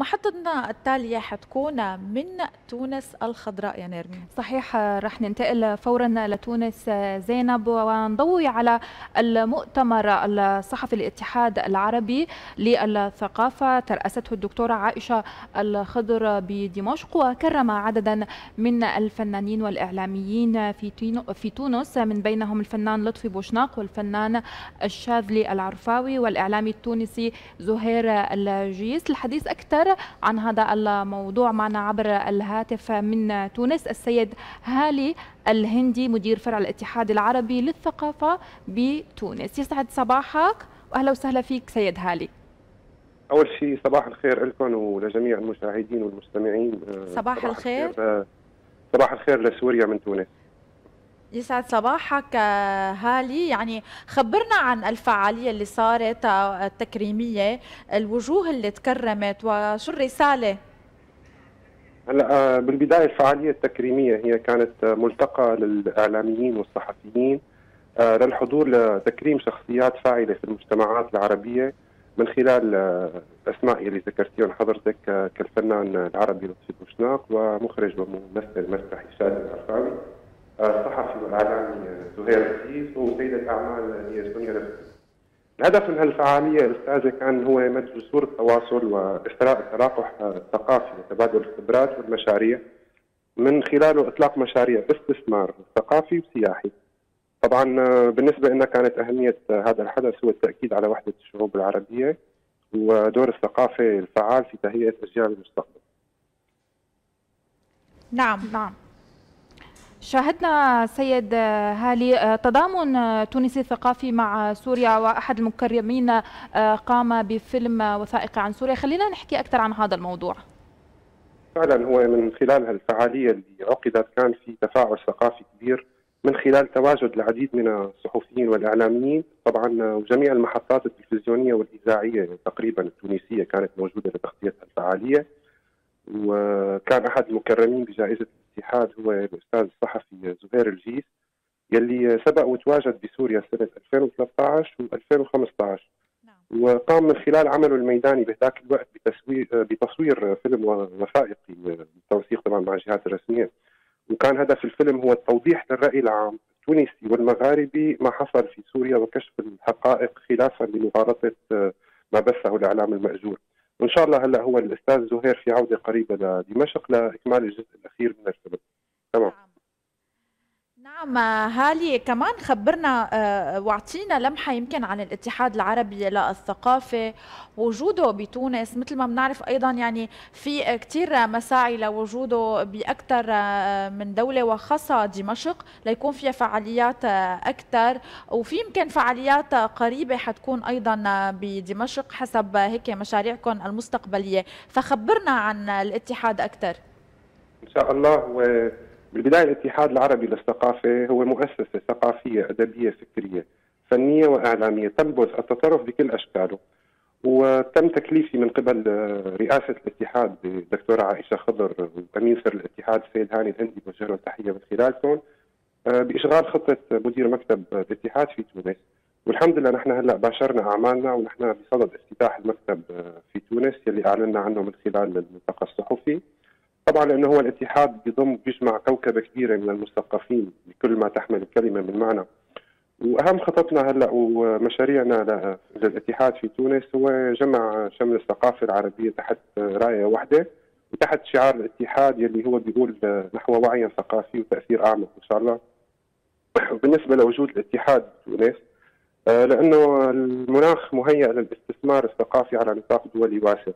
محطتنا التالية حتكون من تونس الخضراء يا نرمين. صحيح، رح ننتقل فورا لتونس زينب ونضوي على المؤتمر الصحفي للاتحاد العربي للثقافة ترأسته الدكتورة عائشة الخضر بدمشق، وكرم عددا من الفنانين والإعلاميين في تونس، من بينهم الفنان لطفي بوشناق والفنان الشاذلي العرفاوي والإعلامي التونسي زهير الجيس. الحديث أكثر عن هذا الموضوع معنا عبر الهاتف من تونس السيد هالي الهندي، مدير فرع الاتحاد العربي للثقافة بتونس. يسعد صباحك وأهلا وسهلا فيك سيد هالي. أول شيء صباح الخير لكم ولجميع المشاهدين والمستمعين. صباح الخير. صباح الخير لسوريا من تونس. يسعد صباحك هالي. يعني خبرنا عن الفعالية اللي صارت التكريمية، الوجوه اللي تكرمت وشو الرسالة؟ هلا بالبداية الفعالية التكريمية هي كانت ملتقى للإعلاميين والصحفيين للحضور لتكريم شخصيات فاعلة في المجتمعات العربية من خلال الأسماء اللي ذكرتيهم حضرتك كالفنان العربي لطفي بوشناق ومخرج وممثل مسرحي شادي العرفاوي، الصحفي والاعلامي زهير الجيس، وسيده اعمال هي سونيا نفسي. الهدف من هالفعاليه استاذه كان هو مد جسور التواصل واثراء التلاقح الثقافي وتبادل الخبرات والمشاريع، من خلاله اطلاق مشاريع استثمار ثقافي وسياحي. طبعا بالنسبه لنا كانت اهميه هذا الحدث هو التاكيد على وحده الشعوب العربيه ودور الثقافه الفعال في تهيئه اجيال المستقبل. نعم. شاهدنا سيد هالي تضامن تونسي ثقافي مع سوريا، وأحد المكرمين قام بفيلم وثائقي عن سوريا. خلينا نحكي أكثر عن هذا الموضوع. فعلا هو من خلال الفعالية اللي عقدت كان في تفاعل ثقافي كبير من خلال تواجد العديد من الصحفيين والإعلاميين، طبعا وجميع المحطات التلفزيونية والإذاعية تقريبا التونسية كانت موجودة لتغطية الفعالية. وكان أحد المكرمين بجائزة الاتحاد هو الأستاذ الصحفي زهير الجيس، يلي سبق وتواجد بسوريا سنة 2013 و2015، وقام من خلال عمله الميداني بهذاك الوقت بتصوير فيلم وثائقي بالتنسيق طبعا مع الجهات الرسمية. وكان هدف الفيلم هو التوضيح للرأي العام التونسي والمغاربي ما حصل في سوريا وكشف الحقائق خلافا لمغالطة ما بثه الإعلام المأجور. وإن شاء الله هلا هو الأستاذ زهير في عودة قريبة لدمشق لإكمال الجزء الأخير من الفيلم. تمام. نعم هالي، كمان خبرنا واعطينا لمحة يمكن عن الاتحاد العربي للثقافة، وجوده بتونس. مثل ما بنعرف أيضا يعني في كتير مساعي لوجوده بأكثر من دولة، وخاصة دمشق ليكون فيها فعاليات أكثر، وفي يمكن فعاليات قريبة حتكون أيضا بدمشق حسب هيك مشاريعكم المستقبلية. فخبرنا عن الاتحاد أكثر. إن شاء الله. بالبداية الاتحاد العربي للثقافة هو مؤسسة ثقافية أدبية فكرية فنية وإعلامية تنبذ التطرف بكل أشكاله، وتم تكليفي من قبل رئاسة الاتحاد بالدكتورة عائشة خضر وأمين سر الاتحاد السيد هاني الهندي، بوجه له التحية من خلالكم، بإشغال خطة مدير مكتب الاتحاد في تونس. والحمد لله نحن هلا باشرنا أعمالنا ونحن بصدد افتتاح المكتب في تونس يلي أعلنا عنه من خلال الملتقى الصحفي. طبعا لانه هو الاتحاد بيجمع كوكبه كبيره من المثقفين بكل ما تحمل الكلمه من معنى. واهم خططنا هلا ومشاريعنا للاتحاد في تونس هو جمع شمل الثقافه العربيه تحت رايه واحده وتحت شعار الاتحاد يلي هو بيقول نحو وعي ثقافي وتاثير اعمق ان شاء الله. بالنسبه لوجود الاتحاد في تونس لانه المناخ مهيئ للاستثمار الثقافي على نطاق دولي واسع.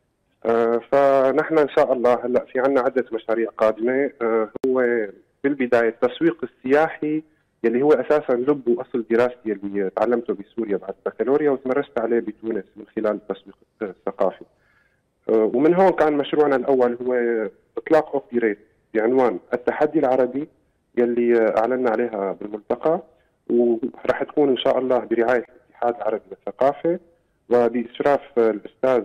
فنحن ان شاء الله هلا في عندنا عده مشاريع قادمه. هو بالبدايه التسويق السياحي يلي هو اساسا لب واصل دراستي اللي تعلمته بسوريا بعد البكالوريا وتمرست عليه بتونس من خلال التسويق الثقافي. ومن هون كان مشروعنا الاول هو اطلاق اوبريت بعنوان التحدي العربي يلي اعلنا عليها بالملتقى، وراح تكون ان شاء الله برعايه الاتحاد العربي للثقافه وباشراف الاستاذ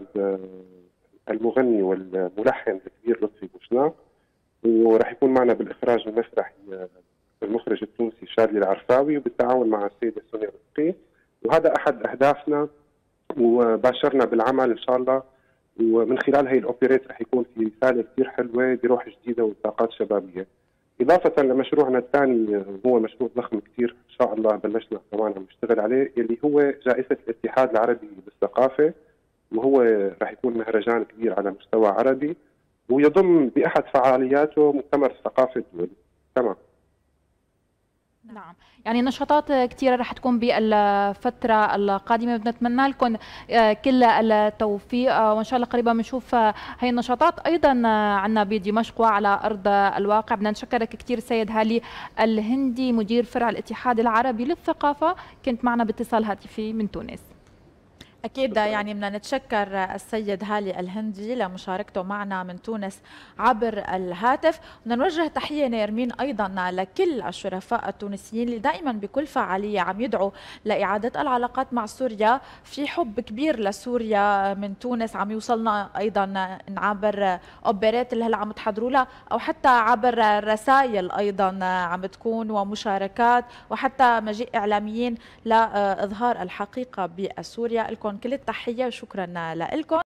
المغني والملحن الكبير لطفي بوشناق، وراح يكون معنا بالاخراج المسرحي المخرج التونسي شادي العرفاوي وبالتعاون مع السيده سونيا رزقي. وهذا احد اهدافنا، وباشرنا بالعمل ان شاء الله ومن خلال هي الاوبريت رح يكون في رساله كثير حلوه بروح جديده وطاقات شبابيه. اضافه لمشروعنا الثاني هو مشروع ضخم كثير ان شاء الله بلشنا كمان عم نشتغل عليه، اللي هو جائزه الاتحاد العربي للثقافه، وهو رح يكون مهرجان كبير على مستوى عربي، ويضم باحد فعالياته مؤتمر الثقافه الدولي. تمام. نعم، يعني نشاطات كثيرة رح تكون بالفترة القادمة، بنتمنى لكم كل التوفيق، وإن شاء الله قريبا بنشوف هي النشاطات أيضا عنا بدمشق وعلى أرض الواقع. بدنا نشكرك كثير سيد هالي الهندي، مدير فرع الاتحاد العربي للثقافة، كنت معنا باتصال هاتفي من تونس. أكيد يعني بدنا نتشكر السيد هالي الهندي لمشاركته معنا من تونس عبر الهاتف. بدنا نوجه تحية نيرمين أيضا لكل الشرفاء التونسيين اللي دائما بكل فعالية عم يدعوا لإعادة العلاقات مع سوريا. في حب كبير لسوريا من تونس عم يوصلنا أيضا عبر أوبريت اللي هلا عم تحضروا لها، أو حتى عبر رسائل أيضا عم تكون ومشاركات، وحتى مجيء إعلاميين لإظهار الحقيقة بسوريا. لكم كل التحية وشكرا لكم.